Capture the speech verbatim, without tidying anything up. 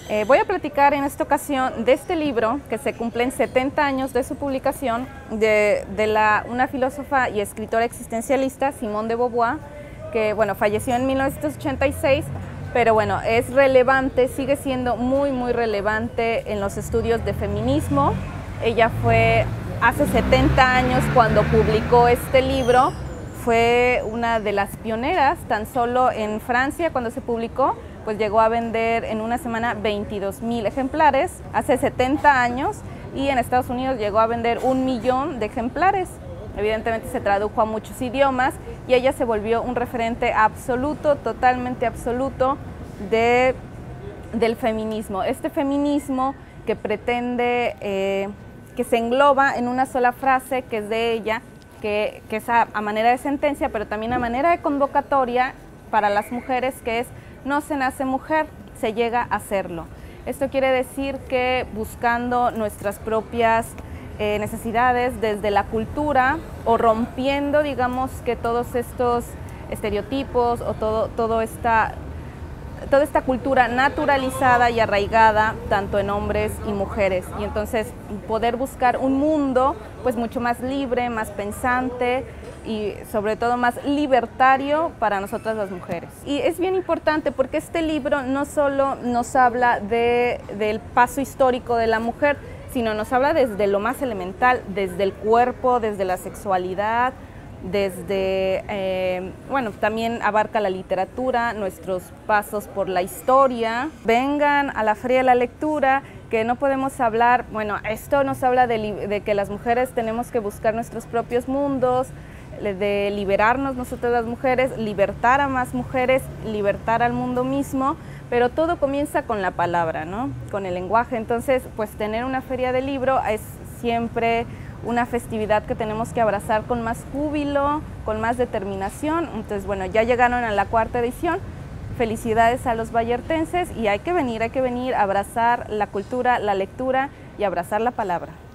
Eh, voy a platicar en esta ocasión de este libro que se cumplen setenta años de su publicación, de, de la, una filósofa y escritora existencialista, Simone de Beauvoir, que bueno, falleció en mil novecientos ochenta y seis, pero bueno, es relevante, sigue siendo muy muy relevante en los estudios de feminismo. Ella fue hace setenta años cuando publicó este libro, fue una de las pioneras. Tan solo en Francia, cuando se publicó, pues llegó a vender en una semana veintidós mil ejemplares, hace setenta años, y en Estados Unidos llegó a vender un millón de ejemplares. Evidentemente se tradujo a muchos idiomas y ella se volvió un referente absoluto, totalmente absoluto de, del feminismo. Este feminismo que pretende, eh, que se engloba en una sola frase que es de ella, que, que es a, a manera de sentencia, pero también a manera de convocatoria para las mujeres, que es: no se nace mujer, se llega a serlo. Esto quiere decir que buscando nuestras propias eh, necesidades desde la cultura, o rompiendo, digamos, que todos estos estereotipos o todo, todo esta, toda esta cultura naturalizada y arraigada tanto en hombres y mujeres, y entonces poder buscar un mundo pues mucho más libre, más pensante y sobre todo más libertario para nosotras las mujeres. Y es bien importante porque este libro no solo nos habla de, del paso histórico de la mujer, sino nos habla desde lo más elemental, desde el cuerpo, desde la sexualidad, desde, eh, bueno, también abarca la literatura, nuestros pasos por la historia. Vengan a la Feria de la Lectura, que no podemos hablar, bueno, esto nos habla de, de que las mujeres tenemos que buscar nuestros propios mundos, de liberarnos nosotras las mujeres, libertar a más mujeres, libertar al mundo mismo, pero todo comienza con la palabra, ¿no? Con el lenguaje. Entonces, pues tener una feria del libro es siempre una festividad que tenemos que abrazar con más júbilo, con más determinación. Entonces, bueno, ya llegaron a la cuarta edición. Felicidades a los vallartenses, y hay que venir, hay que venir a abrazar la cultura, la lectura y abrazar la palabra.